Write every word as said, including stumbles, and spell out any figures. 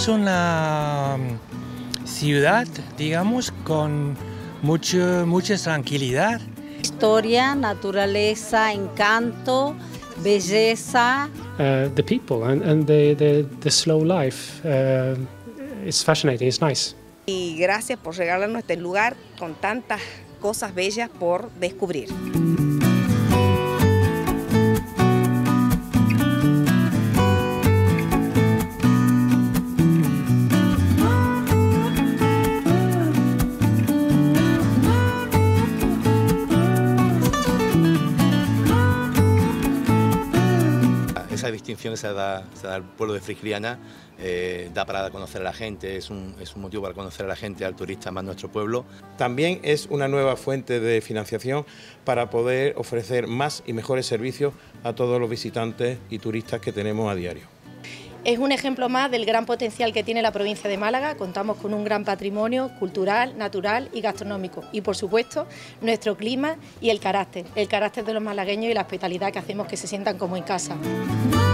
Es una ciudad, digamos, con mucho, mucha tranquilidad. Historia, naturaleza, encanto, belleza. Uh, the people and, and the, the, the slow life. Uh, it's fascinating, it's nice. Y gracias por regalarnos este lugar con tantas cosas bellas por descubrir. Esa distinción que se da, se da al pueblo de Frigiliana eh, da para conocer a la gente, es un, es un motivo para conocer a la gente, al turista más nuestro pueblo. También es una nueva fuente de financiación para poder ofrecer más y mejores servicios a todos los visitantes y turistas que tenemos a diario. Es un ejemplo más del gran potencial que tiene la provincia de Málaga. Contamos con un gran patrimonio cultural, natural y gastronómico. Y, por supuesto, nuestro clima y el carácter. El carácter de los malagueños y la hospitalidad que hacemos que se sientan como en casa.